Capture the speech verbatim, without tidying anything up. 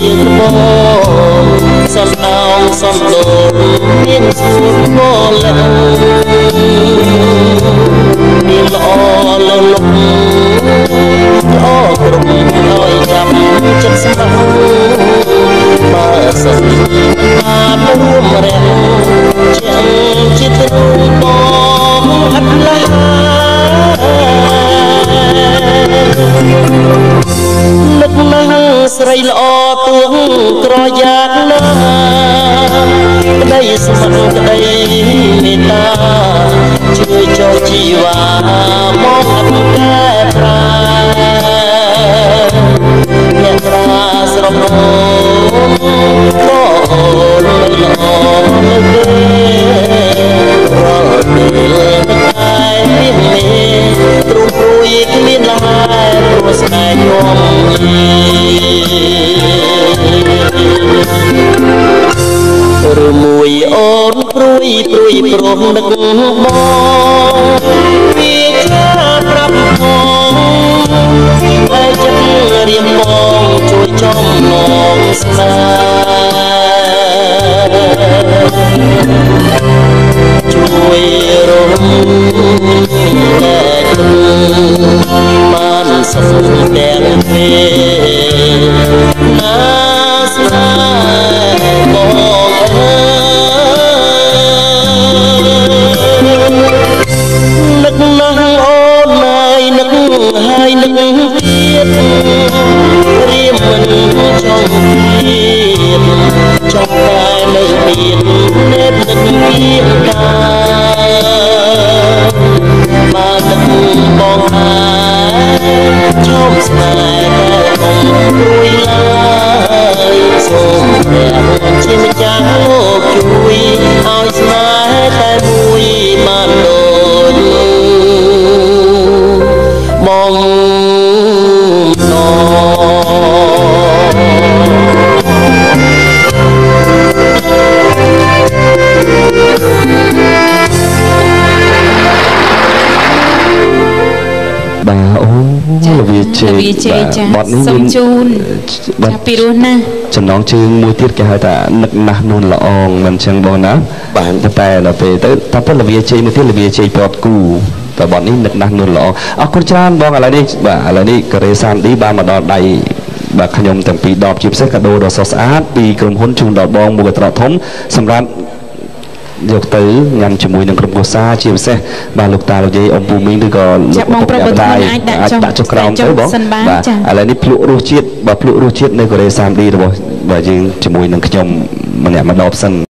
សំណោងសំដូងមានសួរបលាមានល្អលើលុកល្អគ្រប់ឲ្យចាំចិត្តស្មោះបើសិនបានរួមរះជាចិត្តបងអត់ឡានឹកណាស់ស្រីល្អទួងក្រយ៉ាក់ណាក្តីស្មោះក្តីមេត្តាជួយចូលជីវ៉ាមកអត់កែប្រែអ្នកប្រាស្រមោក៏អូនល្អលើគេរាល់ពេលតែមានមេទ្រុងព្រួយគ្មានឡើយព្រោះស្នេហ៍យំយីឬមួយអូនព្រួយព្រួយព្រោះនឹកបងវាចាប្រាប់ផងតែចិត្តរៀមបងជួយចំមកស្នេហ៍ជួយរំលែកបានសុខទាំងពេលណាស្នេហ៍បងអើនឹកណាស់អូនហើយនឹកហើយនឹកទៀតរៀមមិនចង់ទៀតចង់តែនៅមាននេបនឹកមានកាបាននឹកបងហើយឈោមស្នេហ៍តែបងព្រួយឡើយសូមព្រះជាម្ចាស់លោកជួយឲ្យស្នេហ៍តែមួយបានដូចបងណបាទអូវាជេបទនេះមានជូនបាទពីរោះណាចំណងជើងមួយទៀតគេហៅថានឹកណាស់នួនល្អងមិនចឹងបងណាបាទតែដល់ពេលទៅតែប៉ុន្តែវាជេមួយទៀតវាជេពតគូតែបទនេះនឹកណាស់នួនល្អអរគុណច្រើនបងឥឡូវនេះបាទឥឡូវនេះកូរ៉េសានឌីបានមកដល់ដៃបាទខ្ញុំទាំងពីរដបជាពិសេសកាដូដ៏ស្រស់ស្អាតពីក្រុមហ៊ុនជូនដល់បងមួយកត្រកធំសម្រាប់យកទៅញ៉ាំជាមួយនឹងក្រុមគ្រួសារជាពិសេសបាទលោកតាលោកយាយអ៊ំពូមីងឬក៏លោកបងប្រុសបើអាចដាក់ចុះក្រោមទៅបងបាទឥឡូវនេះភ្លក់រសជាតិបាទភ្លក់រសជាតិនៅកូរ៉េសានឌីរបស់បាទយើងជាមួយនឹងខ្ញុំម្នាក់ម្ដងសិន